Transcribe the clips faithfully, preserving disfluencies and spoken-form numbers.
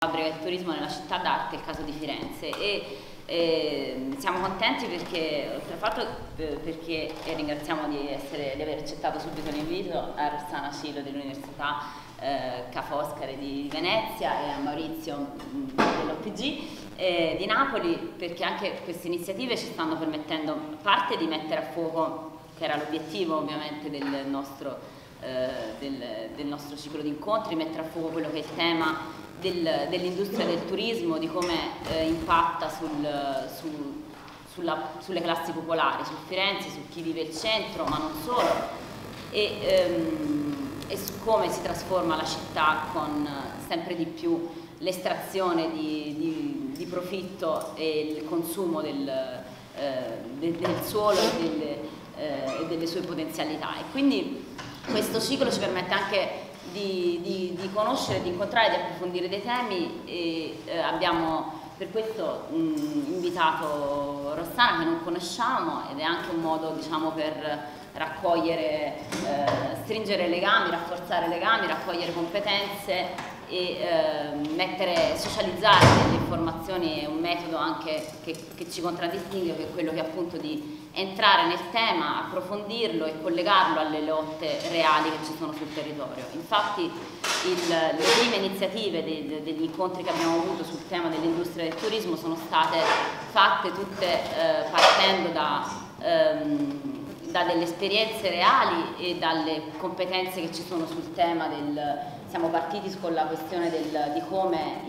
fabbrica del turismo nella città d'arte, il caso di Firenze. E eh, siamo contenti perché, oltre al fatto eh, perché e ringraziamo di, essere, di aver accettato subito l'invito a Rossana Cilo dell'Università eh, Ca' Foscari di Venezia e a Maurizio dell'O P G eh, di Napoli, perché anche queste iniziative ci stanno permettendo, a parte di mettere a fuoco, che era l'obiettivo ovviamente del nostro, eh, del, del nostro ciclo di incontri, mettere a fuoco quello che è il tema del, dell'industria del turismo, di come eh, impatta sul, su, sulla, sulle classi popolari, su Firenze, su chi vive il centro, ma non solo, e, ehm, e su come si trasforma la città con sempre di più l'estrazione di, di, di profitto e il consumo del, eh, del, del suolo e delle, eh, e delle sue potenzialità. E quindi questo ciclo ci permette anche di, di, di conoscere, di incontrare, di approfondire dei temi e eh, abbiamo per questo mh, invitato Rossana, che non conosciamo, ed è anche un modo, diciamo, per raccogliere, eh, stringere legami, rafforzare legami, raccogliere competenze e eh, mettere, socializzare delle informazioni. È un metodo anche che, che ci contraddistingue, che è quello che appunto di entrare nel tema, approfondirlo e collegarlo alle lotte reali che ci sono sul territorio. Infatti il, le prime iniziative de, de, degli incontri che abbiamo avuto sul tema dell'industria del turismo sono state fatte tutte eh, partendo da, ehm, da delle esperienze reali e dalle competenze che ci sono sul tema del... Siamo partiti con la questione del, di come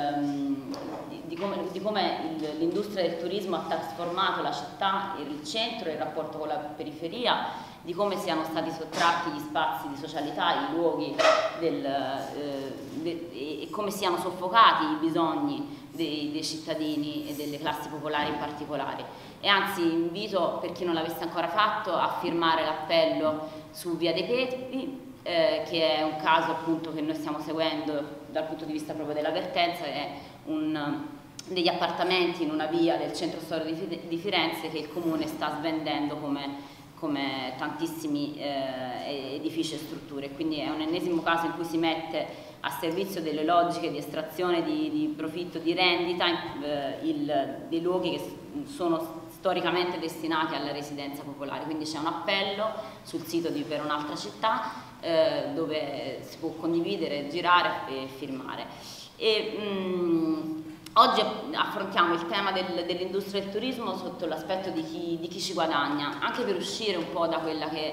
l'industria del turismo ha trasformato la città, il centro, il rapporto con la periferia, di come siano stati sottratti gli spazi di socialità, i luoghi del, eh, de, e come siano soffocati i bisogni dei, dei cittadini e delle classi popolari in particolare. E anzi invito, per chi non l'avesse ancora fatto, a firmare l'appello su Via dei Peppi, Eh, che è un caso appunto che noi stiamo seguendo dal punto di vista proprio dell'avvertenza. È un, degli appartamenti in una via del centro storico di, di Firenze che il comune sta svendendo come, come tantissimi eh, edifici e strutture. Quindi è un ennesimo caso in cui si mette a servizio delle logiche di estrazione di, di profitto, di rendita, eh, il, dei luoghi che sono storicamente destinati alla residenza popolare. Quindi c'è un appello sul sito di Per un'altra città eh, dove si può condividere, girare e firmare. E, mh, oggi affrontiamo il tema del, dell'industria del turismo sotto l'aspetto di chi, di chi ci guadagna, anche per uscire un po' da quella che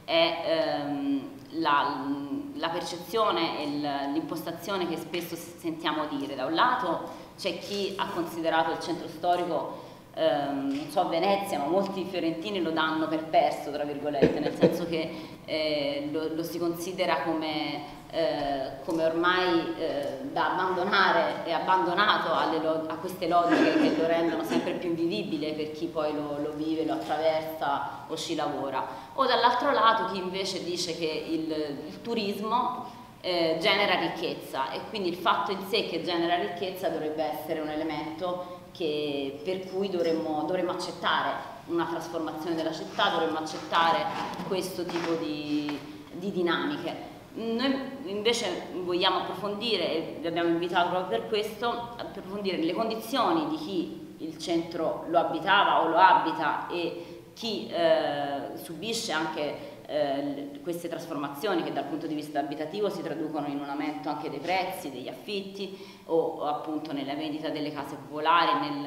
è ehm, la, la percezione e l'impostazione che spesso sentiamo dire. Da un lato c'è chi ha considerato il centro storico, ehm, non so, Venezia, ma molti fiorentini lo danno per perso, tra virgolette, nel senso che eh, lo, lo si considera come, eh, come ormai eh, da abbandonare e abbandonato alle a queste logiche che lo rendono sempre più invivibile per chi poi lo, lo vive, lo attraversa o ci lavora. O dall'altro lato chi invece dice che il, il turismo eh, genera ricchezza, e quindi il fatto in sé che genera ricchezza dovrebbe essere un elemento che, per cui dovremmo, dovremmo accettare una trasformazione della città, dovremmo accettare questo tipo di, di dinamiche. Noi invece vogliamo approfondire, e vi abbiamo invitato proprio per questo, approfondire le condizioni di chi il centro lo abitava o lo abita e chi eh, subisce anche eh, queste trasformazioni che dal punto di vista abitativo si traducono in un aumento anche dei prezzi, degli affitti o, o appunto nella vendita delle case popolari, nel,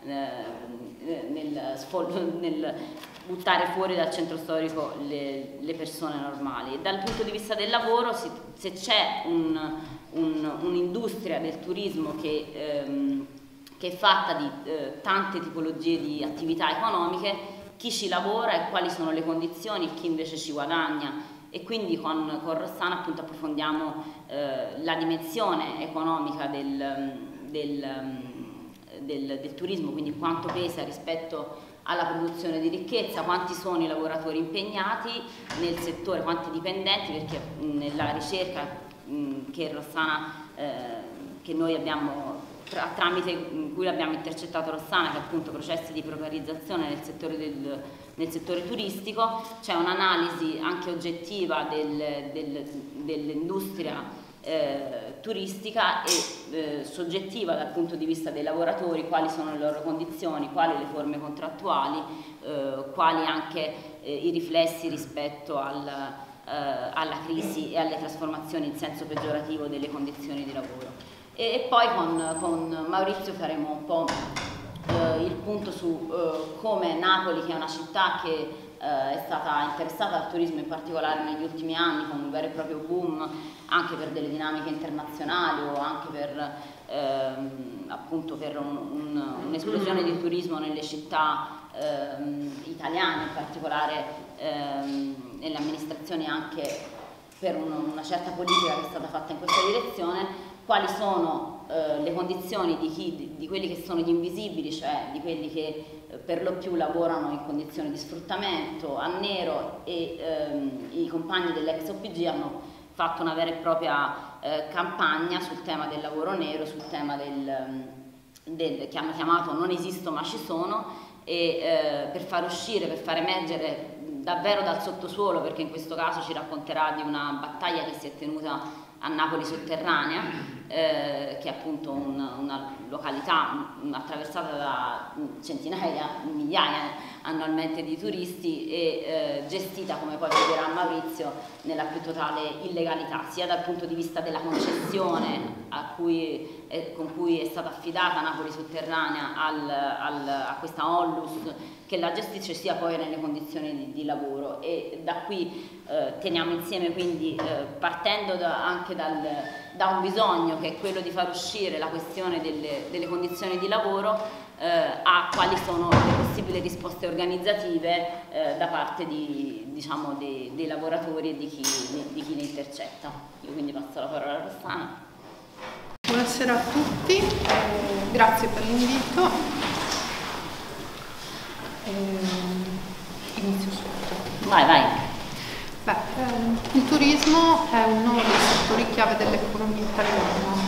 eh, nel, nel buttare fuori dal centro storico le, le persone normali. E dal punto di vista del lavoro, si, se c'è un'industria un, un del turismo che, ehm, che è fatta di eh, tante tipologie di attività economiche, chi ci lavora e quali sono le condizioni e chi invece ci guadagna. E quindi con, con Rossana appunto approfondiamo eh, la dimensione economica del, del, del, del turismo, quindi quanto pesa rispetto alla produzione di ricchezza, quanti sono i lavoratori impegnati nel settore, quanti dipendenti, perché mh, nella ricerca mh, che Rossana, eh, che noi abbiamo tra, tramite in cui abbiamo intercettato Rossana, che è appunto processi di precarizzazione nel settore, del, nel settore turistico, c'è un'analisi anche oggettiva del, del, dell'industria eh, turistica e eh, soggettiva dal punto di vista dei lavoratori, quali sono le loro condizioni, quali le forme contrattuali, eh, quali anche eh, i riflessi rispetto al, eh, alla crisi e alle trasformazioni in senso peggiorativo delle condizioni di lavoro. E, e poi con, con Maurizio faremo un po' eh, il punto su eh, come Napoli, che è una città che Uh, è stata interessata al turismo in particolare negli ultimi anni, con un vero e proprio boom anche per delle dinamiche internazionali o anche per ehm, appunto per un'esplosione un, un di turismo nelle città ehm, italiane, in particolare ehm, nelle amministrazioni, anche per un, una certa politica che è stata fatta in questa direzione. Quali sono eh, le condizioni di, chi, di, di quelli che sono gli invisibili, cioè di quelli che eh, per lo più lavorano in condizioni di sfruttamento a nero, e ehm, i compagni dell'ex O P G hanno fatto una vera e propria eh, campagna sul tema del lavoro nero, sul tema del, del che hanno chiamato "non esisto ma ci sono", e eh, per far uscire, per far emergere davvero dal sottosuolo, perché in questo caso ci racconterà di una battaglia che si è tenuta a Napoli sotterranea, eh, che è appunto un, una località attraversata da centinaia, migliaia annualmente di turisti e eh, gestita, come poi vedrà Maurizio, nella più totale illegalità, sia dal punto di vista della concessione a cui, eh, con cui è stata affidata Napoli sotterranea al, al, a questa Onlus che la gestisce, sia poi nelle condizioni di, di lavoro. E da qui eh, teniamo insieme, quindi eh, partendo da, anche dal, da un bisogno che è quello di far uscire la questione delle, delle condizioni di lavoro, eh, a quali sono le possibili risposte organizzative eh, da parte di, diciamo, dei, dei lavoratori e di chi, di, di chi li intercetta. Io quindi passo la parola a Rossana. Buonasera a tutti, eh, grazie per l'invito. Eh, inizio subito. Vai, vai. Beh, ehm, il turismo è uno dei settori chiave dell'economia italiana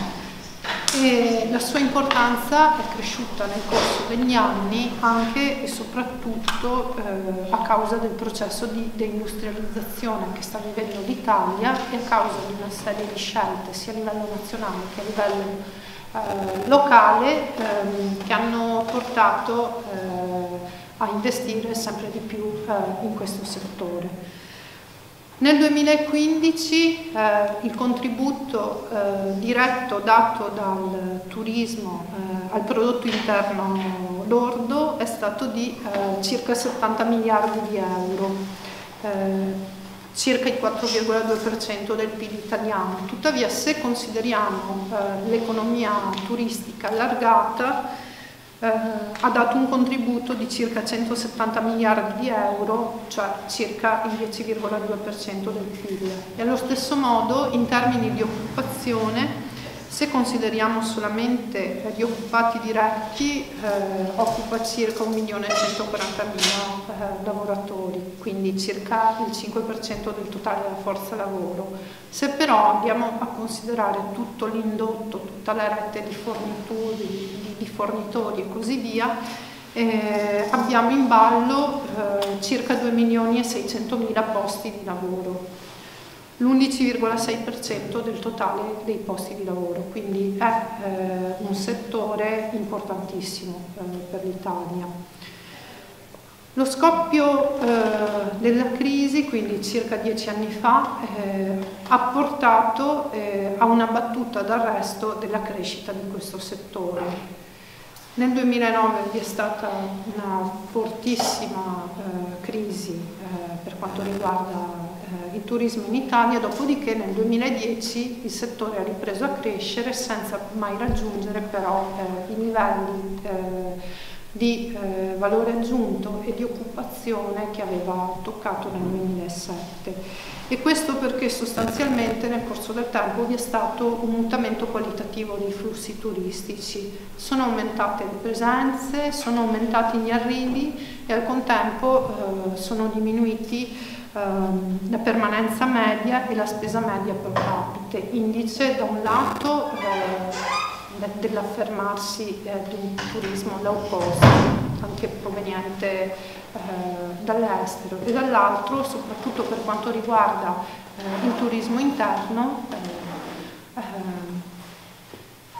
e la sua importanza è cresciuta nel corso degli anni anche e soprattutto eh, a causa del processo di deindustrializzazione che sta vivendo l'Italia e a causa di una serie di scelte sia a livello nazionale che a livello eh, locale ehm, che hanno portato eh, a investire sempre di più eh, in questo settore. Nel duemilaquindici eh, il contributo eh, diretto dato dal turismo eh, al prodotto interno lordo è stato di eh, circa settanta miliardi di euro, eh, circa il quattro virgola due per cento del P I L italiano. Tuttavia, se consideriamo eh, l'economia turistica allargata, Eh, ha dato un contributo di circa centosettanta miliardi di euro, cioè circa il dieci virgola due per cento del P I L. E allo stesso modo, in termini di occupazione, se consideriamo solamente gli occupati diretti, eh, occupa circa un milione e centoquarantamila eh, lavoratori, quindi circa il cinque per cento del totale della forza lavoro. Se però andiamo a considerare tutto l'indotto, tutta la rete di fornitori, di, di fornitori e così via, eh, abbiamo in ballo eh, circa due milioni e seicentomila posti di lavoro, l'undici virgola sei per cento del totale dei posti di lavoro, quindi è eh, un settore importantissimo eh, per l'Italia. Lo scoppio eh, della crisi, quindi circa dieci anni fa, eh, ha portato eh, a una battuta d'arresto della crescita di questo settore. Nel duemilanove vi è stata una fortissima eh, crisi eh, per quanto riguarda il turismo in Italia, dopodiché nel duemiladieci il settore ha ripreso a crescere senza mai raggiungere però eh, i livelli eh, di eh, valore aggiunto e di occupazione che aveva toccato nel duemilasette. E questo perché sostanzialmente nel corso del tempo vi è stato un mutamento qualitativo dei flussi turistici, sono aumentate le presenze, sono aumentati gli arrivi e al contempo eh, sono diminuiti la permanenza media e la spesa media pro capite, indice da un lato eh, dell'affermarsi eh, di un turismo low cost, anche proveniente eh, dall'estero, e dall'altro, soprattutto per quanto riguarda eh, il turismo interno, eh,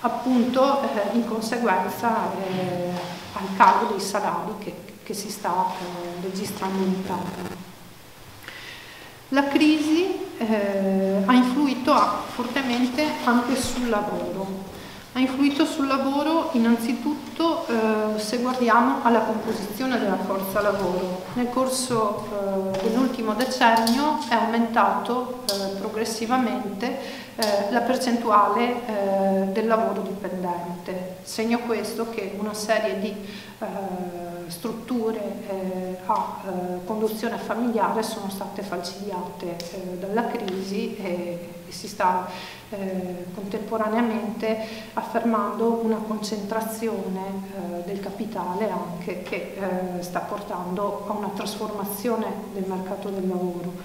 appunto eh, in conseguenza eh, al calo dei salari che, che si sta eh, registrando in Italia. La crisi eh, ha influito fortemente anche sul lavoro. Ha influito sul lavoro innanzitutto eh, se guardiamo alla composizione della forza lavoro. Nel corso eh, dell'ultimo decennio è aumentato eh, progressivamente eh, la percentuale eh, del lavoro dipendente. Segno questo che una serie di eh, strutture eh, a eh, conduzione familiare sono state falcidiate eh, dalla crisi e, e si sta eh, contemporaneamente affermando una concentrazione eh, del capitale anche che eh, sta portando a una trasformazione del mercato del lavoro.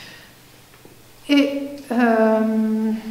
E, ehm,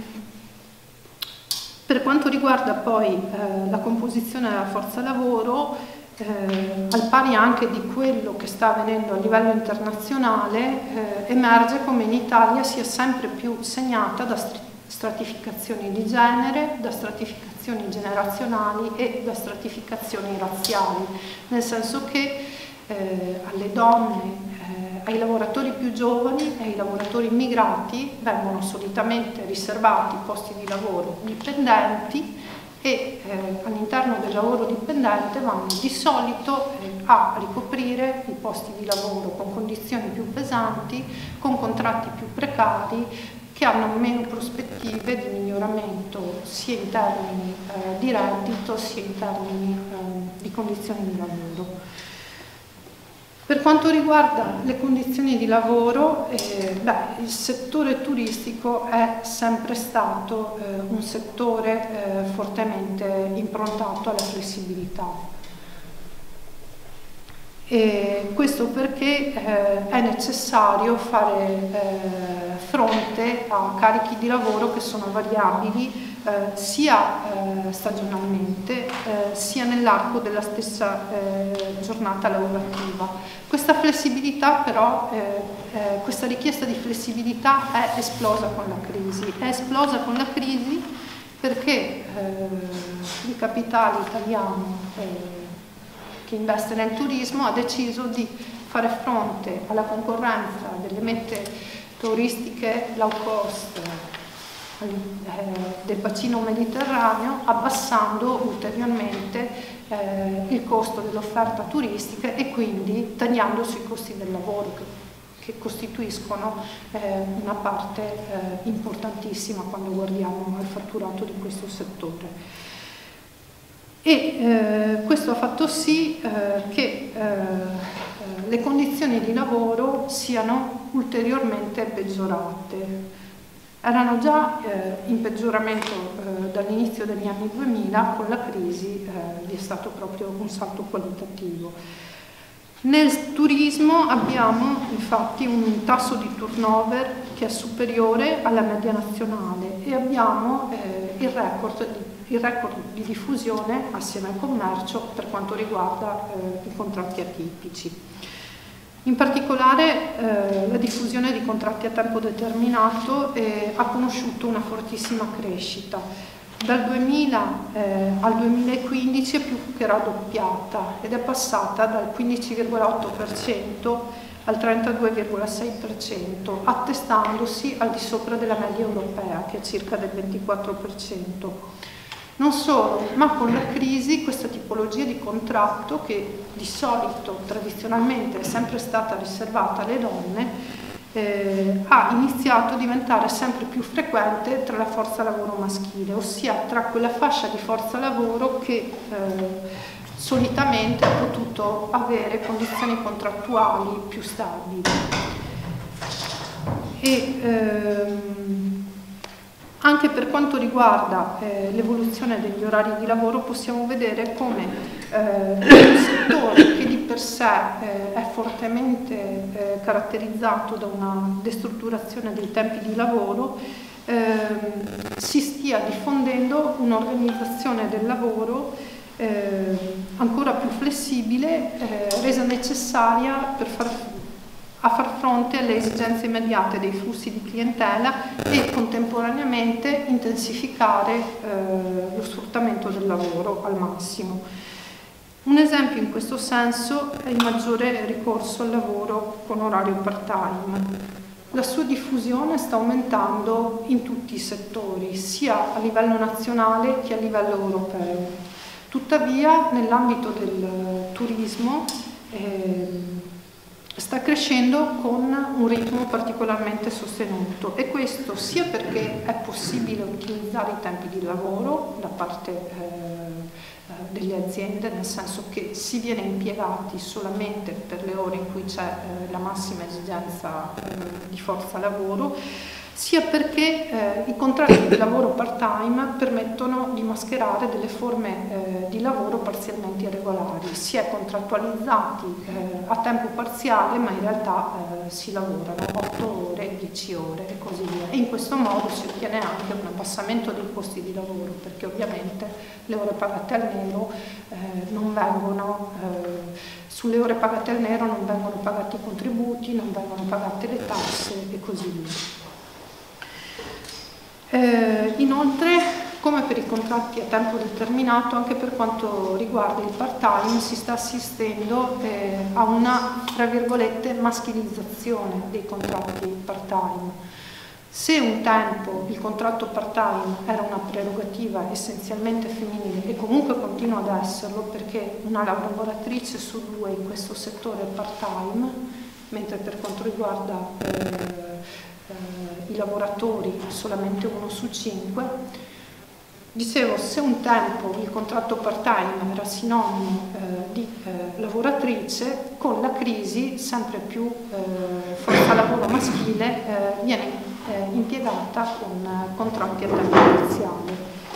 per quanto riguarda poi eh, la composizione della forza lavoro, Eh, al pari anche di quello che sta avvenendo a livello internazionale, eh, emerge come in Italia sia sempre più segnata da stratificazioni di genere, da stratificazioni generazionali e da stratificazioni razziali, nel senso che eh, alle donne, eh, ai lavoratori più giovani e ai lavoratori immigrati vengono solitamente riservati posti di lavoro dipendenti e eh, all'interno del lavoro dipendente vanno di solito eh, a ricoprire i posti di lavoro con condizioni più pesanti, con contratti più precari, che hanno meno prospettive di miglioramento sia in termini eh, di reddito sia in termini eh, di condizioni di lavoro. Per quanto riguarda le condizioni di lavoro, eh, beh, il settore turistico è sempre stato eh, un settore eh, fortemente improntato alla flessibilità. E questo perché eh, è necessario fare eh, fronte a carichi di lavoro che sono variabili eh, sia eh, stagionalmente eh, sia nell'arco della stessa eh, giornata lavorativa. Questa flessibilità però, eh, eh, questa richiesta di flessibilità è esplosa con la crisi. È esplosa con la crisi perché eh, il capitale italiano eh, che investe nel turismo ha deciso di fare fronte alla concorrenza delle mete turistiche low cost eh, del bacino mediterraneo, abbassando ulteriormente eh, il costo dell'offerta turistica e quindi tagliando sui costi del lavoro che, che costituiscono eh, una parte eh, importantissima quando guardiamo al fatturato di questo settore. E eh, questo ha fatto sì eh, che eh, le condizioni di lavoro siano ulteriormente peggiorate. Erano già eh, in peggioramento eh, dall'inizio degli anni duemila, con la crisi eh, vi è stato proprio un salto qualitativo. Nel turismo abbiamo infatti un tasso di turnover che è superiore alla media nazionale e abbiamo eh, il record di il record di diffusione assieme al commercio per quanto riguarda eh, i contratti atipici. In particolare eh, la diffusione di contratti a tempo determinato eh, ha conosciuto una fortissima crescita. Dal duemila eh, al duemilaquindici è più che raddoppiata ed è passata dal quindici virgola otto per cento al trentadue virgola sei per cento, attestandosi al di sopra della media europea che è circa del ventiquattro per cento. Non solo, ma con la crisi questa tipologia di contratto, che di solito tradizionalmente è sempre stata riservata alle donne, eh, ha iniziato a diventare sempre più frequente tra la forza lavoro maschile, ossia tra quella fascia di forza lavoro che eh, solitamente ha potuto avere condizioni contrattuali più stabili. E, ehm, Anche per quanto riguarda eh, l'evoluzione degli orari di lavoro possiamo vedere come eh, un settore che di per sé eh, è fortemente eh, caratterizzato da una destrutturazione dei tempi di lavoro eh, si stia diffondendo un'organizzazione del lavoro eh, ancora più flessibile, eh, resa necessaria per far a far fronte alle esigenze immediate dei flussi di clientela e contemporaneamente intensificare eh, lo sfruttamento del lavoro al massimo. Un esempio in questo senso è il maggiore ricorso al lavoro con orario part-time. La sua diffusione sta aumentando in tutti i settori, sia a livello nazionale che a livello europeo. Tuttavia, nell'ambito del turismo, eh, sta crescendo con un ritmo particolarmente sostenuto, e questo sia perché è possibile ottimizzare i tempi di lavoro da parte eh, delle aziende, nel senso che si viene impiegati solamente per le ore in cui c'è eh, la massima esigenza eh, di forza lavoro, sia perché eh, i contratti di lavoro part-time permettono di mascherare delle forme eh, di lavoro parzialmente irregolari. Si è contrattualizzati eh, a tempo parziale, ma in realtà eh, si lavorano otto ore, dieci ore e così via. E in questo modo si ottiene anche un abbassamento dei costi di lavoro, perché ovviamente le ore pagate al nero eh, non vengono, eh, sulle ore pagate al nero non vengono pagati i contributi, non vengono pagate le tasse e così via. Eh, inoltre, come per i contratti a tempo determinato, anche per quanto riguarda il part-time si sta assistendo eh, a una, tra virgolette, maschilizzazione dei contratti part-time. Se un tempo il contratto part-time era una prerogativa essenzialmente femminile, e comunque continua ad esserlo, perché una lavoratrice su due in questo settore è part-time, mentre per quanto riguarda eh, i lavoratori solamente uno su cinque. Dicevo, se un tempo il contratto part-time era sinonimo eh, di eh, lavoratrice, con la crisi sempre più eh, forza lavoro maschile eh, viene eh, impiegata con eh, contratti a tempo parziale.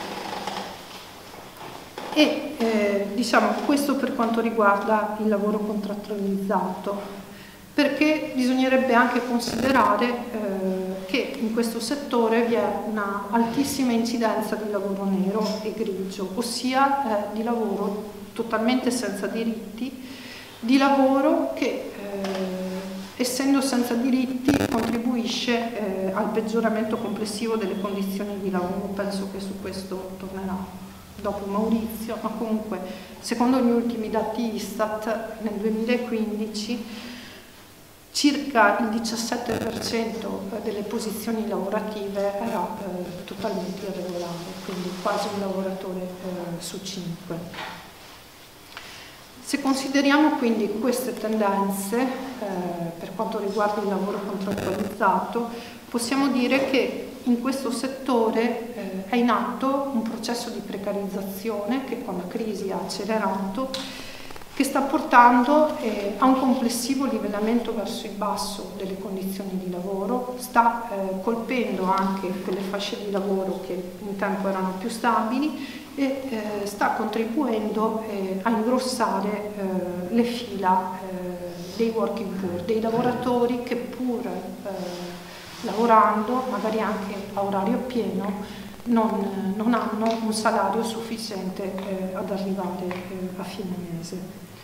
E eh, diciamo questo per quanto riguarda il lavoro contrattualizzato, perché bisognerebbe anche considerare eh, che in questo settore vi è una altissima incidenza di lavoro nero e grigio, ossia eh, di lavoro totalmente senza diritti, di lavoro che eh, essendo senza diritti contribuisce eh, al peggioramento complessivo delle condizioni di lavoro. Penso che su questo tornerà dopo Maurizio, ma comunque secondo gli ultimi dati Istat nel duemilaquindici circa il diciassette per cento delle posizioni lavorative era eh, totalmente irregolare, quindi quasi un lavoratore eh, su cinque. Se consideriamo quindi queste tendenze eh, per quanto riguarda il lavoro contrattualizzato, possiamo dire che in questo settore eh, è in atto un processo di precarizzazione che con la crisi ha accelerato, che sta portando eh, a un complessivo livellamento verso il basso delle condizioni di lavoro, sta eh, colpendo anche quelle fasce di lavoro che un tempo erano più stabili e eh, sta contribuendo eh, a ingrossare eh, le fila eh, dei working poor, dei lavoratori che pur eh, lavorando, magari anche a orario pieno, Non, non hanno un salario sufficiente eh, ad arrivare eh, a fine mese.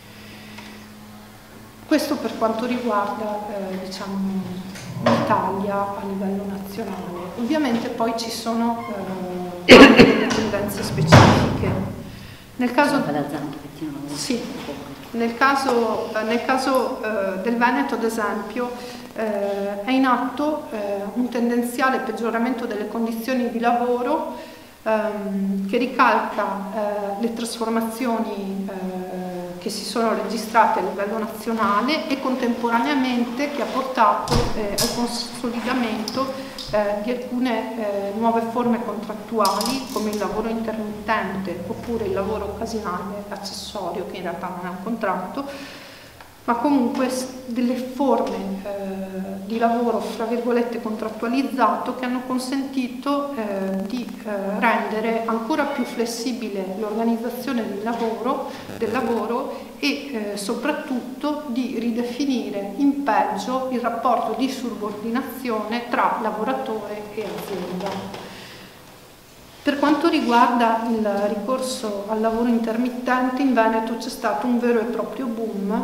Questo per quanto riguarda eh, diciamo, l'Italia a livello nazionale. Ovviamente poi ci sono eh, delle tendenze specifiche. Nel caso, sì, nel caso, nel caso eh, del Veneto, ad esempio, Eh, è in atto eh, un tendenziale peggioramento delle condizioni di lavoro ehm, che ricalca eh, le trasformazioni eh, che si sono registrate a livello nazionale e contemporaneamente che ha portato eh, al consolidamento eh, di alcune eh, nuove forme contrattuali come il lavoro intermittente oppure il lavoro occasionale accessorio, che in realtà non è un contratto, ma comunque delle forme eh, di lavoro fra virgolette contrattualizzato che hanno consentito eh, di eh, rendere ancora più flessibile l'organizzazione del lavoro, del lavoro e eh, soprattutto di ridefinire in peggio il rapporto di subordinazione tra lavoratore e azienda. Per quanto riguarda il ricorso al lavoro intermittente, in Veneto c'è stato un vero e proprio boom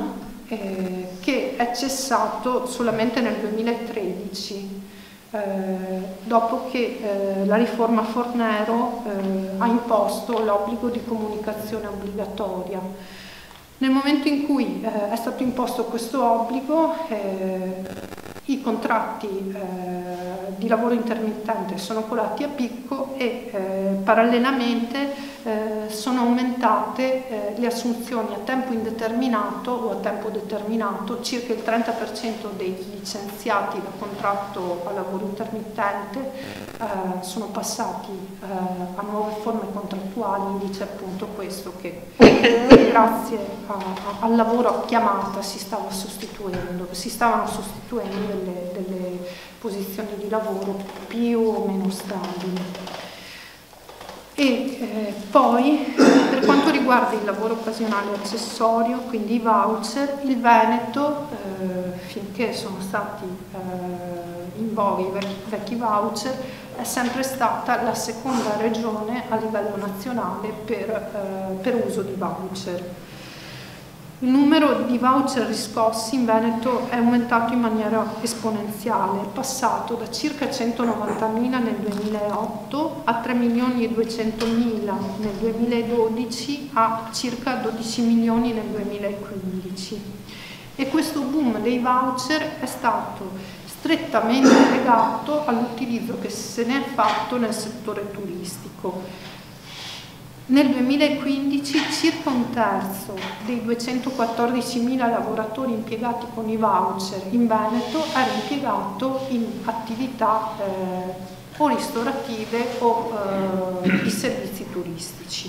eh, che è cessato solamente nel duemilatredici, eh, dopo che eh, la riforma Fornero eh, ha imposto l'obbligo di comunicazione obbligatoria. Nel momento in cui eh, è stato imposto questo obbligo, eh, i contratti eh, di lavoro intermittente sono colati a picco e eh, parallelamente eh, sono aumentate eh, le assunzioni a tempo indeterminato o a tempo determinato. Circa il trenta per cento dei licenziati da contratto a lavoro intermittente eh, sono passati eh, a nuove forme contrattuali. Indice appunto questo, che grazie a, a, al lavoro a chiamata si stava sostituendo, si stavano sostituendo delle, delle posizioni di lavoro più o meno stabili. E eh, poi per quanto riguarda il lavoro occasionale accessorio, quindi i voucher, il Veneto, eh, finché sono stati eh, in voga i vecchi, vecchi voucher, è sempre stata la seconda regione a livello nazionale per, eh, per uso di voucher. Il numero di voucher riscossi in Veneto è aumentato in maniera esponenziale, è passato da circa centonovantamila nel duemilaotto a tre milioni e duecentomila nel duemiladodici a circa dodici milioni nel duemilaquindici. E questo boom dei voucher è stato strettamente legato all'utilizzo che se ne è fatto nel settore turistico. Nel duemilaquindici circa un terzo dei duecentoquattordicimila lavoratori impiegati con i voucher in Veneto era impiegato in attività eh, o ristorative o eh, di servizi turistici.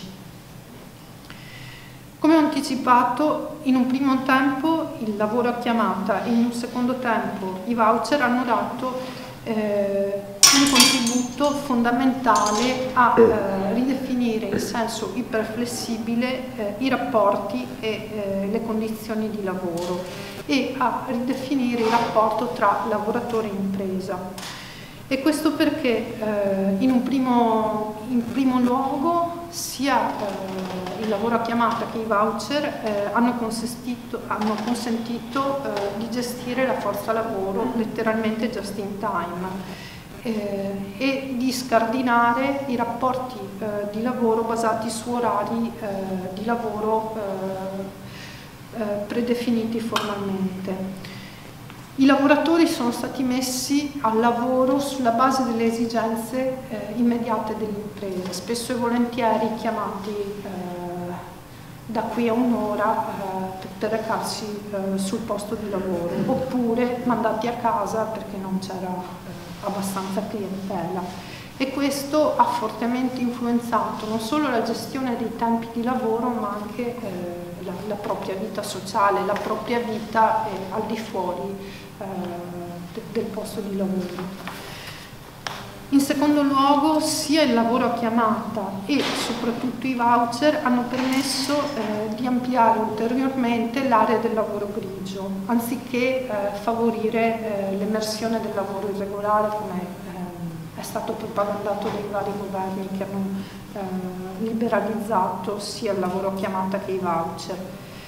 Come ho anticipato, in un primo tempo il lavoro a chiamata e in un secondo tempo i voucher hanno dato eh, un contributo fondamentale a eh, ridefinire in senso iperflessibile eh, i rapporti e eh, le condizioni di lavoro e a ridefinire il rapporto tra lavoratore e impresa. E questo perché eh, in un primo, in primo luogo sia eh, il lavoro a chiamata che i voucher eh, hanno consentito, hanno consentito eh, di gestire la forza lavoro letteralmente just in time. Eh, e di scardinare i rapporti eh, di lavoro basati su orari eh, di lavoro eh, eh, predefiniti formalmente. I lavoratori sono stati messi al lavoro sulla base delle esigenze eh, immediate dell'impresa, spesso e volentieri chiamati eh, da qui a un'ora eh, per recarsi eh, sul posto di lavoro, oppure mandati a casa perché non c'era eh, abbastanza clientela. E questo ha fortemente influenzato non solo la gestione dei tempi di lavoro, ma anche eh, la, la propria vita sociale, la propria vita eh, al di fuori eh, de, del posto di lavoro. In secondo luogo, sia il lavoro a chiamata e soprattutto i voucher hanno permesso eh, di ampliare ulteriormente l'area del lavoro grigio, anziché eh, favorire eh, l'emersione del lavoro irregolare, come eh, è stato propagandato dai vari governi che hanno eh, liberalizzato sia il lavoro a chiamata che i voucher.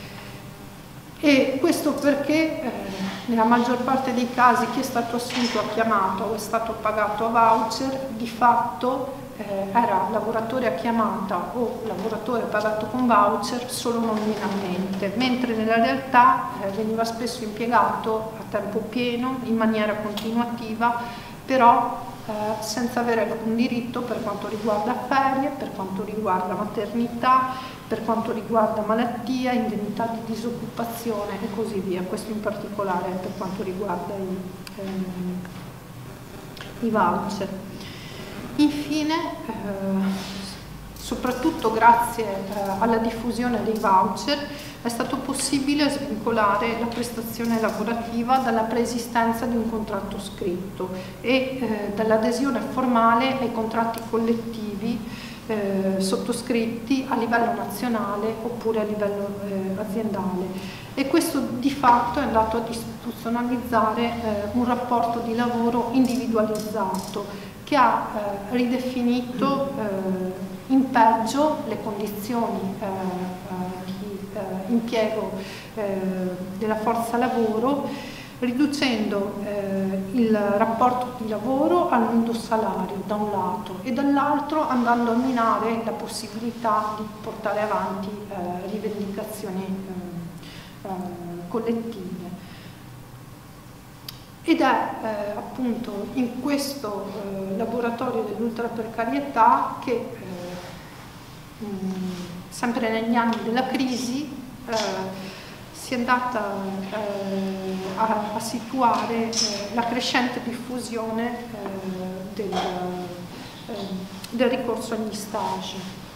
E questo perché eh, nella maggior parte dei casi chi è stato assunto a chiamata o è stato pagato a voucher di fatto eh, era lavoratore a chiamata o lavoratore pagato con voucher solo nominalmente, mentre nella realtà eh, veniva spesso impiegato a tempo pieno, in maniera continuativa, però eh, senza avere alcun diritto per quanto riguarda ferie, per quanto riguarda maternità, per quanto riguarda malattia, indennità di disoccupazione e così via. Questo in particolare per quanto riguarda i, ehm, i voucher. Infine, eh, soprattutto grazie eh, alla diffusione dei voucher, è stato possibile svincolare la prestazione lavorativa dalla preesistenza di un contratto scritto e eh, dall'adesione formale ai contratti collettivi Eh, sottoscritti a livello nazionale oppure a livello eh, aziendale, e questo di fatto è andato ad istituzionalizzare eh, un rapporto di lavoro individualizzato che ha eh, ridefinito eh, in peggio le condizioni eh, di eh, impiego eh, della forza lavoro, riducendo eh, il rapporto di lavoro al nudo salario da un lato e dall'altro andando a minare la possibilità di portare avanti eh, rivendicazioni eh, eh, collettive. Ed è eh, appunto in questo eh, laboratorio dell'ultraprecarietà che eh, mh, sempre negli anni della crisi eh, si è andata eh, a, a situare eh, la crescente diffusione eh, del, eh, del ricorso agli stage.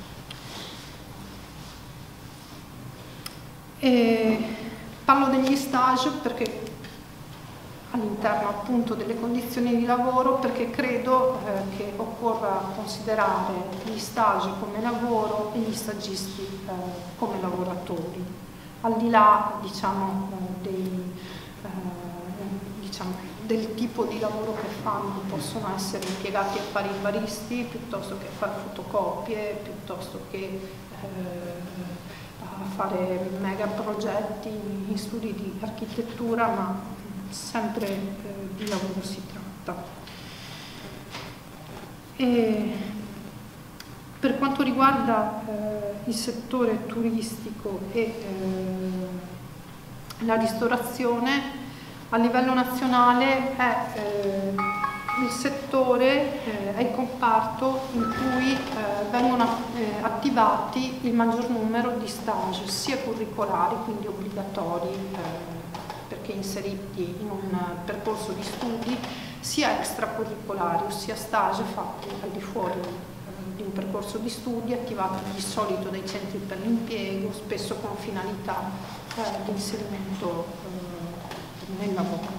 E parlo degli stage perché all'interno appunto delle condizioni di lavoro, perché credo eh, che occorra considerare gli stage come lavoro e gli stagisti eh, come lavoratori, al di là diciamo, eh, dei, eh, diciamo, del tipo di lavoro che fanno. Possono essere impiegati a fare i baristi piuttosto che a fare fotocopie, piuttosto che eh, a fare mega progetti in studi di architettura, ma sempre eh, di lavoro si tratta. E per quanto riguarda eh, il settore turistico e eh, la ristorazione, a livello nazionale è eh, il settore, eh, è il comparto in cui eh, vengono eh, attivati il maggior numero di stage, sia curricolari, quindi obbligatori, eh, perché inseriti in un percorso di studi, sia extracurricolari, ossia stage fatti al di fuori eh, di un percorso di studi, attivati di solito dai centri per l'impiego, spesso con finalità eh, di inserimento eh, nel lavoro.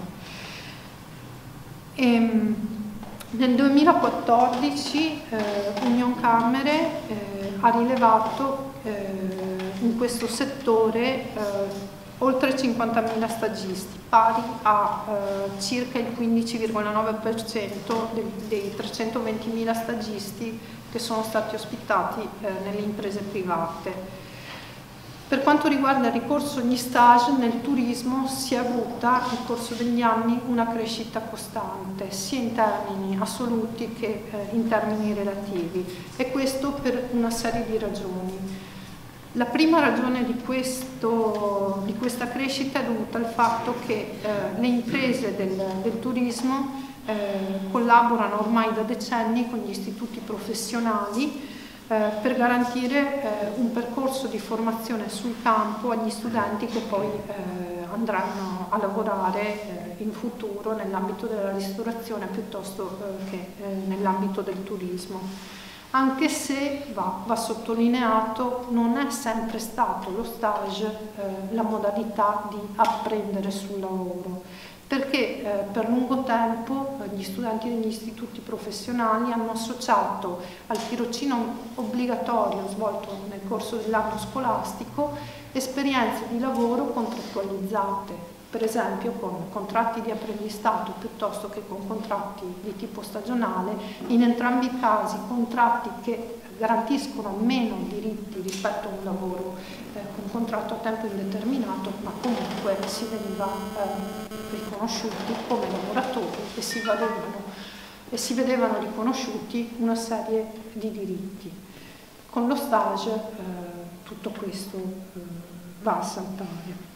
E, nel duemilaquattordici eh, Unioncamere eh, ha rilevato eh, in questo settore eh, oltre cinquantamila stagisti, pari a eh, circa il quindici virgola nove per cento dei, dei trecentoventimila stagisti che sono stati ospitati eh, nelle imprese private. Per quanto riguarda il ricorso agli stage, nel turismo si è avuta nel corso degli anni una crescita costante, sia in termini assoluti che eh, in termini relativi, e questo per una serie di ragioni. La prima ragione di, questo, di questa crescita è dovuta al fatto che eh, le imprese del, del turismo eh, collaborano ormai da decenni con gli istituti professionali eh, per garantire eh, un percorso di formazione sul campo agli studenti che poi eh, andranno a lavorare eh, in futuro nell'ambito della ristorazione piuttosto eh, che eh, nell'ambito del turismo. Anche se va, va sottolineato, non è sempre stato lo stage eh, la modalità di apprendere sul lavoro, perché eh, per lungo tempo eh, gli studenti degli istituti professionali hanno associato al tirocinio obbligatorio svolto nel corso dell'anno scolastico esperienze di lavoro contrattualizzate, per esempio con contratti di apprendistato piuttosto che con contratti di tipo stagionale, in entrambi i casi contratti che garantiscono meno diritti rispetto a un lavoro eh, con contratto a tempo indeterminato, ma comunque si veniva eh, riconosciuti come lavoratori e si, valevano, e si vedevano riconosciuti una serie di diritti. Con lo stage eh, tutto questo eh, va a saltare.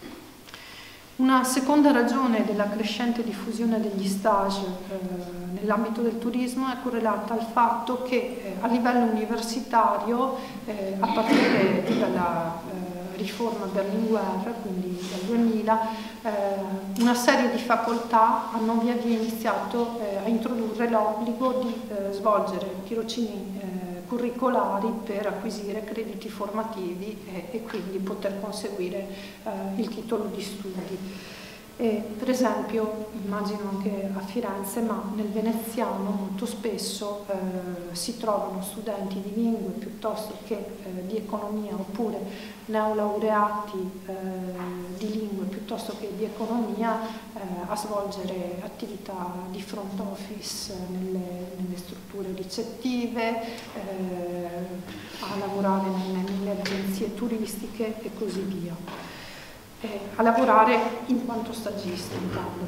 Una seconda ragione della crescente diffusione degli stage eh, nell'ambito del turismo è correlata al fatto che eh, a livello universitario, eh, a partire dalla eh, riforma Berlinguer, quindi dal duemila, eh, una serie di facoltà hanno via via iniziato eh, a introdurre l'obbligo di eh, svolgere tirocini eh, curricolari per acquisire crediti formativi e, e quindi poter conseguire eh, il titolo di studi. E, per esempio, immagino anche a Firenze, ma nel veneziano molto spesso eh, si trovano studenti di lingue piuttosto che eh, di economia, oppure neolaureati eh, di lingue piuttosto che di economia eh, a svolgere attività di front office nelle, nelle strutture ricettive, eh, a lavorare nelle, nelle agenzie turistiche e così via. Eh, a lavorare in quanto stagista intanto.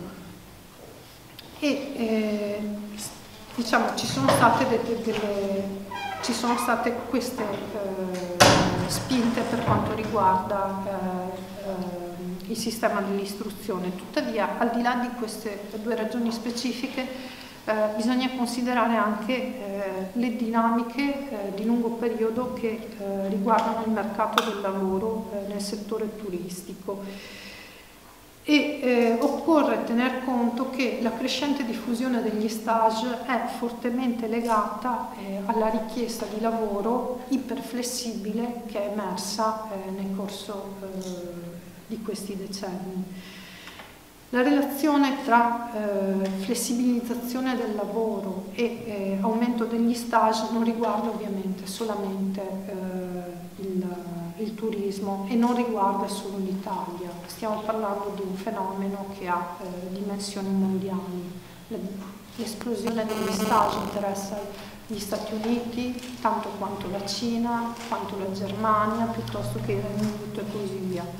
E eh, diciamo ci sono state delle, delle ci sono state queste eh, spinte per quanto riguarda eh, eh, il sistema dell'istruzione. Tuttavia, al di là di queste due ragioni specifiche, Eh, bisogna considerare anche eh, le dinamiche eh, di lungo periodo che eh, riguardano il mercato del lavoro eh, nel settore turistico. E eh, occorre tener conto che la crescente diffusione degli stage è fortemente legata eh, alla richiesta di lavoro iperflessibile che è emersa eh, nel corso eh, di questi decenni. La relazione tra eh, flessibilizzazione del lavoro e eh, aumento degli stage non riguarda ovviamente solamente eh, il, il turismo e non riguarda solo l'Italia. Stiamo parlando di un fenomeno che ha eh, dimensioni mondiali. L'esplosione degli stage interessa gli Stati Uniti tanto quanto la Cina, quanto la Germania, piuttosto che il Regno Unito e così via.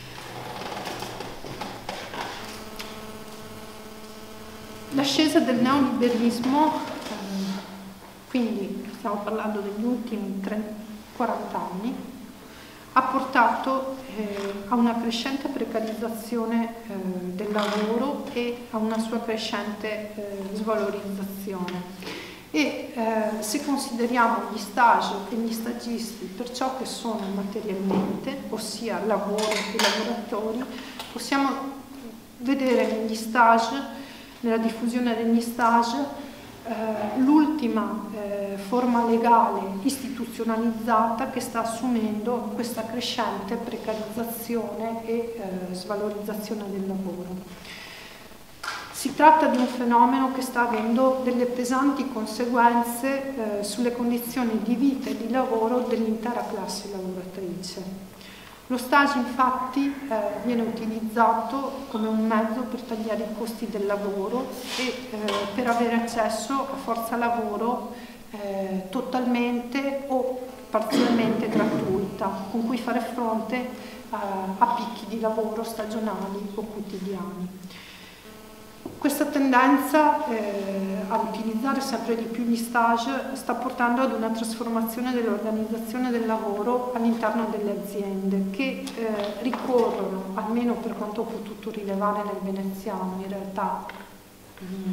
L'ascesa del neoliberismo, quindi stiamo parlando degli ultimi quaranta anni, ha portato eh, a una crescente precarizzazione eh, del lavoro e a una sua crescente eh, svalorizzazione. E eh, se consideriamo gli stage e gli stagisti per ciò che sono materialmente, ossia lavoro e lavoratori, possiamo vedere negli stage, nella diffusione degli stage, eh, l'ultima eh, forma legale istituzionalizzata che sta assumendo questa crescente precarizzazione e eh, svalorizzazione del lavoro. Si tratta di un fenomeno che sta avendo delle pesanti conseguenze eh, sulle condizioni di vita e di lavoro dell'intera classe lavoratrice. Lo stage infatti eh, viene utilizzato come un mezzo per tagliare i costi del lavoro e eh, per avere accesso a forza lavoro eh, totalmente o parzialmente gratuita, con cui fare fronte eh, a picchi di lavoro stagionali o quotidiani. Questa tendenza eh, a utilizzare sempre di più gli stage sta portando ad una trasformazione dell'organizzazione del lavoro all'interno delle aziende che eh, ricorrono, almeno per quanto ho potuto rilevare nel veneziano, in realtà mh,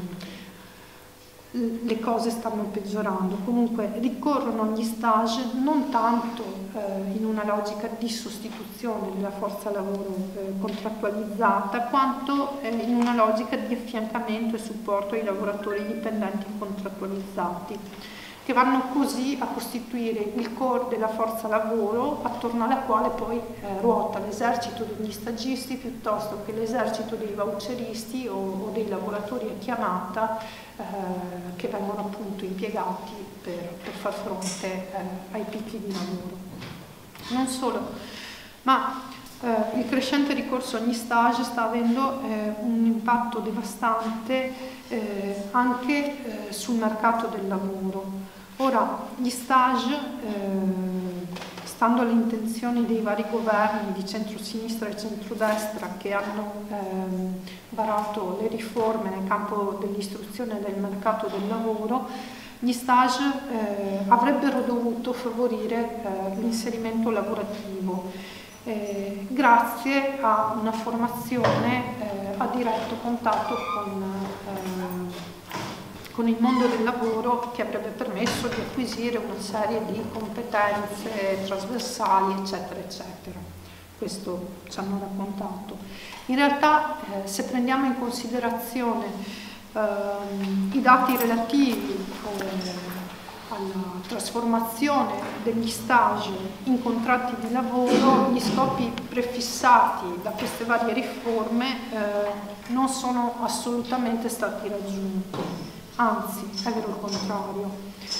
le cose stanno peggiorando, comunque ricorrono agli stage non tanto eh, in una logica di sostituzione della forza lavoro eh, contrattualizzata, quanto eh, in una logica di affiancamento e supporto ai lavoratori dipendenti contrattualizzati, che vanno così a costituire il core della forza lavoro attorno alla quale poi eh, ruota l'esercito degli stagisti piuttosto che l'esercito dei voucheristi o, o dei lavoratori a chiamata eh, che vengono appunto impiegati per, per far fronte eh, ai picchi di lavoro. Non solo, ma eh, il crescente ricorso agli stage sta avendo eh, un impatto devastante eh, anche eh, sul mercato del lavoro. Ora, gli stage, eh, stando alle intenzioni dei vari governi di centrosinistra e centrodestra che hanno ehm, varato le riforme nel campo dell'istruzione e del mercato del lavoro, gli stage eh, avrebbero dovuto favorire eh, l'inserimento lavorativo eh, grazie a una formazione eh, a diretto contatto con eh, con il mondo del lavoro, che avrebbe permesso di acquisire una serie di competenze trasversali, eccetera, eccetera. Questo ci hanno raccontato. In realtà, eh, se prendiamo in considerazione eh, i dati relativi eh, alla trasformazione degli stage in contratti di lavoro, gli scopi prefissati da queste varie riforme eh, non sono assolutamente stati raggiunti, anzi è vero il contrario.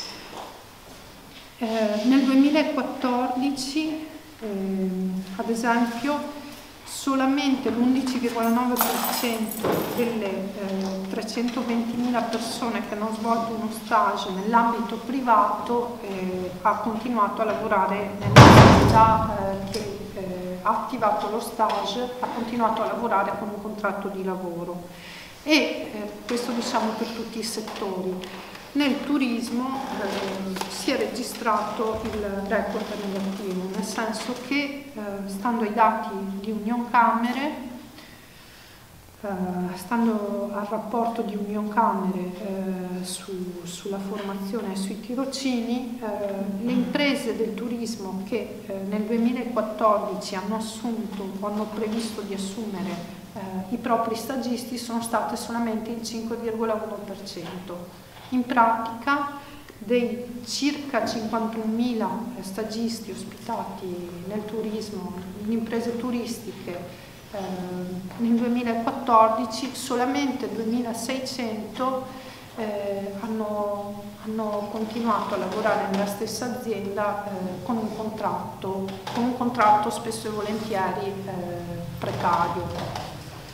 Eh, nel duemilaquattordici, eh, ad esempio, solamente l'undici virgola nove per cento delle eh, trecentoventimila persone che hanno svolto uno stage nell'ambito privato eh, ha continuato a lavorare nell'attività eh, che eh, ha attivato lo stage, ha continuato a lavorare con un contratto di lavoro. E eh, questo diciamo per tutti i settori. Nel turismo eh, si è registrato il record negativo, nel senso che eh, stando ai dati di Unioncamere, eh, stando al rapporto di Unioncamere eh, su, sulla formazione e sui tirocini, eh, le imprese del turismo che eh, nel duemilaquattordici hanno assunto o hanno previsto di assumere eh, i propri stagisti sono state solamente il cinque virgola uno per cento. In pratica, dei circa cinquantunomila stagisti ospitati nel turismo, in imprese turistiche, eh, nel duemilaquattordici, solamente duemilaseicento eh, hanno, hanno continuato a lavorare nella stessa azienda eh, con un contratto, con un contratto spesso e volentieri eh, precario.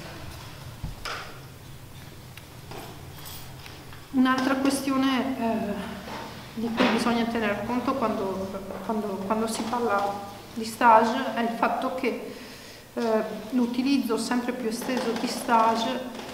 Un'altra questione eh, di cui bisogna tener conto quando, quando, quando si parla di stage è il fatto che eh, l'utilizzo sempre più esteso di stage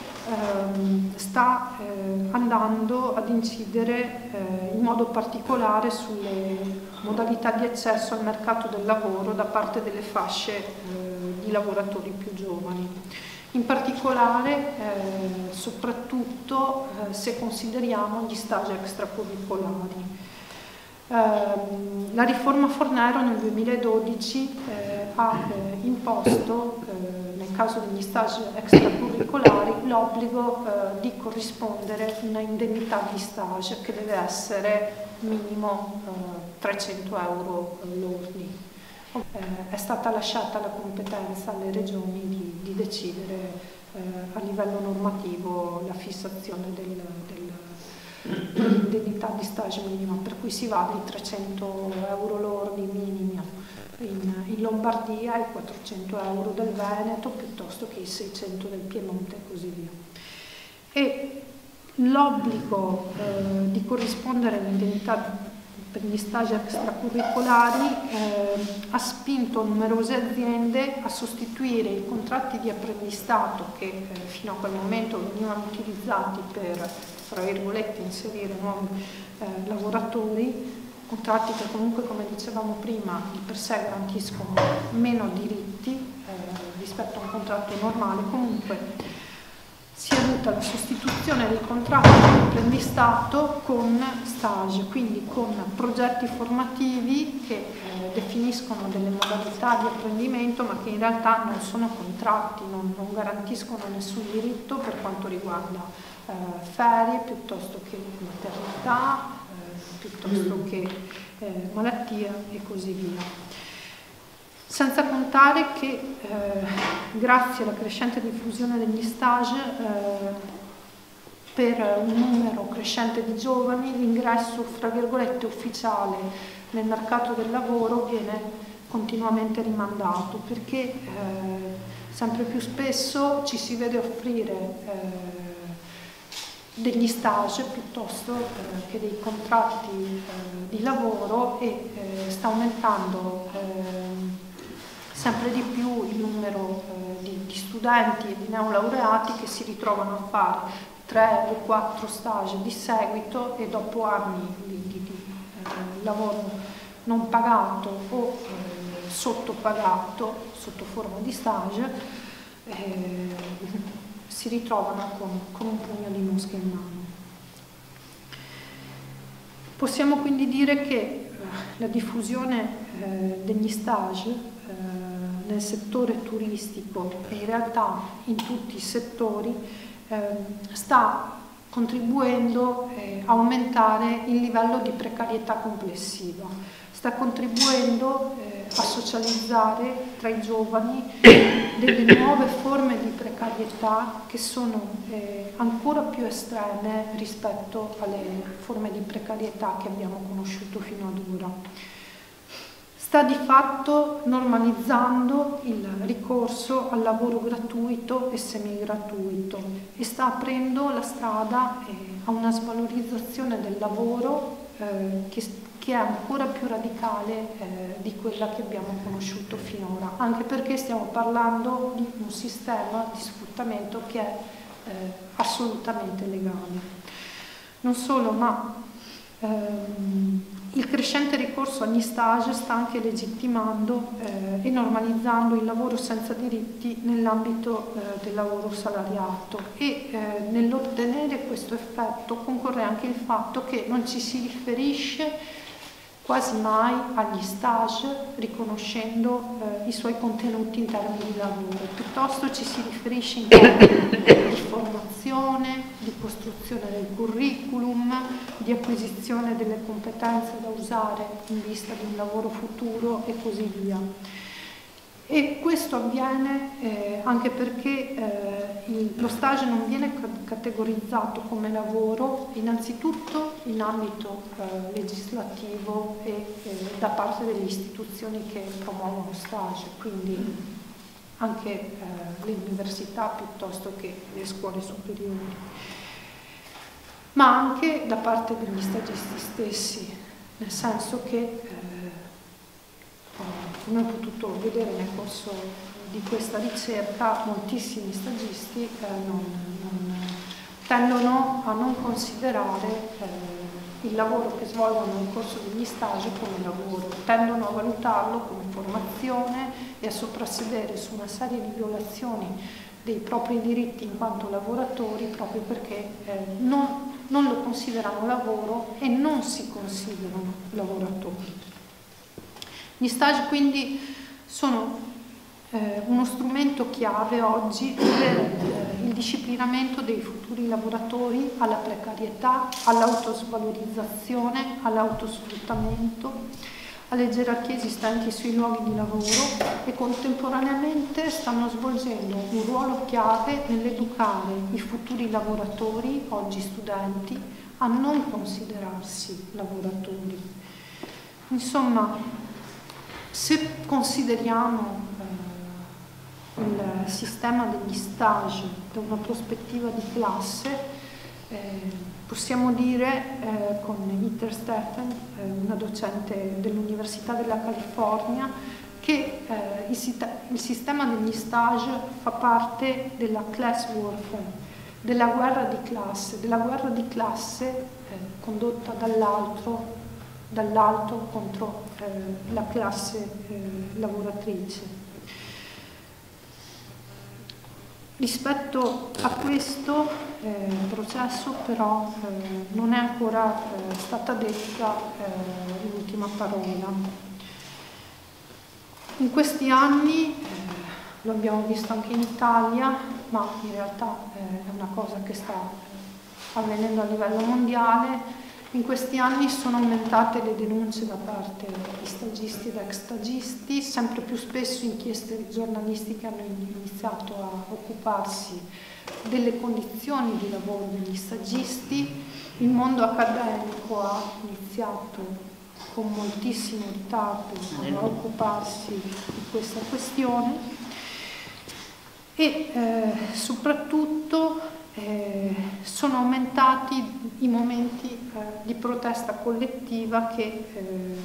eh, sta eh, andando ad incidere eh, in modo particolare sulle modalità di accesso al mercato del lavoro da parte delle fasce eh, di lavoratori più giovani. In particolare, eh, soprattutto eh, se consideriamo gli stage extracurricolari. Eh, la riforma Fornero nel duemiladodici eh, ha eh, imposto, eh, nel caso degli stage extracurricolari, l'obbligo eh, di corrispondere una indennità di stage che deve essere minimo eh, trecento euro lordi. Eh, è stata lasciata la competenza alle regioni di, di decidere eh, a livello normativo la fissazione del, del, dell'indennità di stage minima, per cui si va dai trecento euro lordi minimi in, in Lombardia ai quattrocento euro del Veneto piuttosto che i seicento del Piemonte e così via. E l'obbligo eh, di corrispondere all'indennità per gli stage extracurricolari eh, ha spinto numerose aziende a sostituire i contratti di apprendistato che eh, fino a quel momento venivano utilizzati per, tra virgolette, inserire nuovi eh, lavoratori, contratti che comunque, come dicevamo prima, di per sé garantiscono meno diritti eh, rispetto a un contratto normale. Comunque si è avuta la sostituzione dei contratti di apprendistato con stage, quindi con progetti formativi che eh, definiscono delle modalità di apprendimento ma che in realtà non sono contratti, non, non garantiscono nessun diritto per quanto riguarda eh, ferie piuttosto che maternità, eh, piuttosto che eh, malattia e così via. Senza contare che eh, grazie alla crescente diffusione degli stage eh, per un numero crescente di giovani l'ingresso fra virgolette ufficiale nel mercato del lavoro viene continuamente rimandato perché eh, sempre più spesso ci si vede offrire eh, degli stage piuttosto eh, che dei contratti eh, di lavoro e eh, sta aumentando eh, sempre di più il numero eh, di, di studenti e di neolaureati che si ritrovano a fare tre o quattro stage di seguito e dopo anni di, di, di eh, lavoro non pagato o eh, sottopagato sotto forma di stage eh, si ritrovano con, con un pugno di mosche in mano. Possiamo quindi dire che eh, la diffusione eh, degli stage eh, nel settore turistico e in realtà in tutti i settori eh, sta contribuendo eh, a aumentare il livello di precarietà complessiva, sta contribuendo eh, a socializzare tra i giovani delle nuove forme di precarietà che sono eh, ancora più estreme rispetto alle forme di precarietà che abbiamo conosciuto fino ad ora. Sta di fatto normalizzando il ricorso al lavoro gratuito e semigratuito e sta aprendo la strada eh, a una svalorizzazione del lavoro eh, che, che è ancora più radicale eh, di quella che abbiamo conosciuto finora, anche perché stiamo parlando di un sistema di sfruttamento che è eh, assolutamente legale. Non solo, ma ehm, il crescente ricorso agli stage sta anche legittimando eh, e normalizzando il lavoro senza diritti nell'ambito eh, del lavoro salariato e eh, nell'ottenere questo effetto concorre anche il fatto che non ci si riferisce quasi mai agli stage riconoscendo eh, i suoi contenuti in termini di lavoro, piuttosto ci si riferisce in termini di formazione, di costruzione del curriculum, di acquisizione delle competenze da usare in vista di un lavoro futuro e così via. E questo avviene eh, anche perché eh, il, lo stage non viene categorizzato come lavoro innanzitutto in ambito eh, legislativo e eh, da parte delle istituzioni che promuovono stage, quindi anche eh, le università piuttosto che le scuole superiori, ma anche da parte degli stagisti stessi, nel senso che eh, come ho potuto vedere nel corso di questa ricerca, moltissimi stagisti eh, non, non, tendono a non considerare eh, il lavoro che svolgono nel corso degli stage come lavoro, tendono a valutarlo come formazione e a soprassedere su una serie di violazioni dei propri diritti in quanto lavoratori proprio perché eh, non, non lo considerano lavoro e non si considerano lavoratori. Gli stage quindi sono eh, uno strumento chiave oggi per eh, il disciplinamento dei futuri lavoratori alla precarietà, all'autosvalorizzazione, all'autosfruttamento, alle gerarchie esistenti sui luoghi di lavoro e contemporaneamente stanno svolgendo un ruolo chiave nell'educare i futuri lavoratori, oggi studenti, a non considerarsi lavoratori. Insomma, se consideriamo eh, il sistema degli stage da una prospettiva di classe, eh, possiamo dire eh, con Itter Steffen, eh, una docente dell'Università della California, che eh, il, il sistema degli stage fa parte della class warfare, della guerra di classe, della guerra di classe eh, condotta dall'altro dall'alto contro eh, la classe eh, lavoratrice. Rispetto a questo eh, processo però eh, non è ancora eh, stata detta eh, l'ultima parola. In questi anni, eh, lo abbiamo visto anche in Italia, ma in realtà eh, è una cosa che sta avvenendo a livello mondiale. In questi anni sono aumentate le denunce da parte di stagisti ed ex stagisti, sempre più spesso inchieste giornalistiche hanno iniziato a occuparsi delle condizioni di lavoro degli stagisti, il mondo accademico ha iniziato con moltissimo ritardo a occuparsi di questa questione e eh, soprattutto Eh, sono aumentati i momenti eh, di protesta collettiva che eh,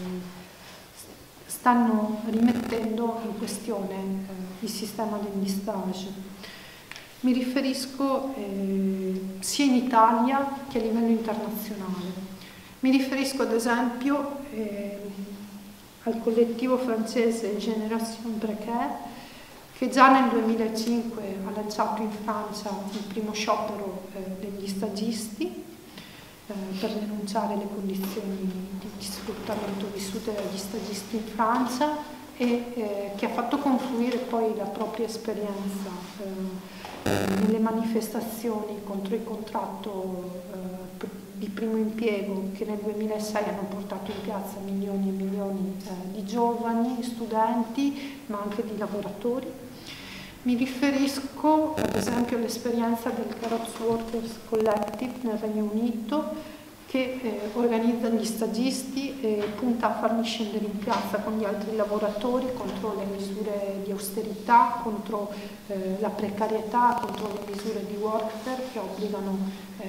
stanno rimettendo in questione eh, il sistema degli stage. Mi riferisco eh, sia in Italia che a livello internazionale. Mi riferisco ad esempio eh, al collettivo francese Génération Précaire, che già nel duemilacinque ha lanciato in Francia il primo sciopero eh, degli stagisti eh, per denunciare le condizioni di sfruttamento vissute dagli stagisti in Francia e eh, che ha fatto confluire poi la propria esperienza eh, nelle manifestazioni contro il contratto eh, di primo impiego che nel duemilasei hanno portato in piazza milioni e milioni eh, di giovani, studenti, ma anche di lavoratori. Mi riferisco ad esempio all'esperienza del Carrots Workers Collective nel Regno Unito, che eh, organizza gli stagisti e punta a farli scendere in piazza con gli altri lavoratori contro le misure di austerità, contro eh, la precarietà, contro le misure di workfare che obbligano eh,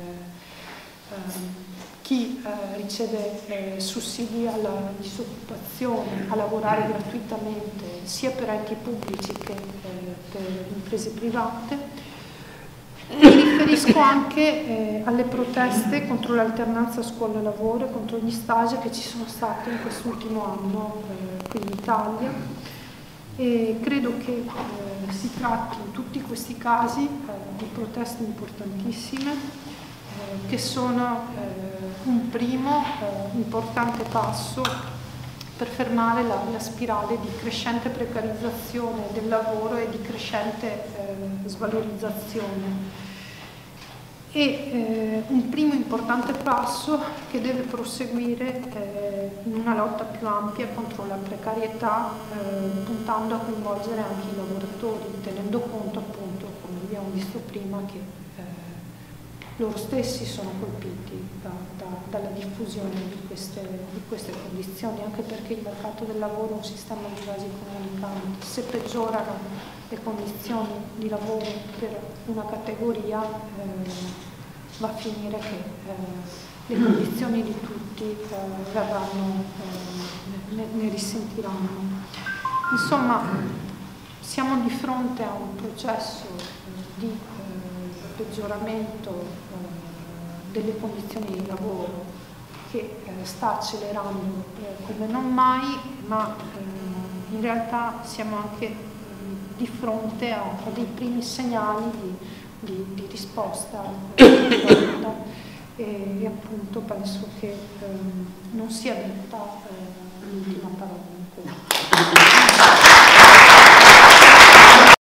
eh, chi eh, riceve eh, sussidi alla disoccupazione a lavorare gratuitamente sia per enti pubblici che eh, per imprese private. Mi riferisco anche eh, alle proteste contro l'alternanza scuola-lavoro e contro gli stage che ci sono state in quest'ultimo anno eh, qui in Italia, e credo che eh, si tratti in tutti questi casi eh, di proteste importantissime eh, che sono eh, un primo eh, importante passo per fermare la, la spirale di crescente precarizzazione del lavoro e di crescente eh, svalorizzazione. E eh, un primo importante passo che deve proseguire eh, in una lotta più ampia contro la precarietà, eh, puntando a coinvolgere anche i lavoratori, tenendo conto appunto, come abbiamo visto prima, che eh, loro stessi sono colpiti da, da, dalla diffusione di queste, di queste condizioni, anche perché il mercato del lavoro è un sistema di vasi comunicanti. Se peggiorano le condizioni di lavoro per una categoria, eh, va a finire che eh, le condizioni di tutti eh, verranno, eh, ne, ne risentiranno. Insomma, siamo di fronte a un processo eh, di eh, peggioramento eh, delle condizioni di lavoro che eh, sta accelerando eh, come non mai, ma eh, in realtà siamo anche di fronte a, a dei primi segnali di, di, di risposta e, e appunto penso che eh, non sia detta eh, l'ultima parola ancora.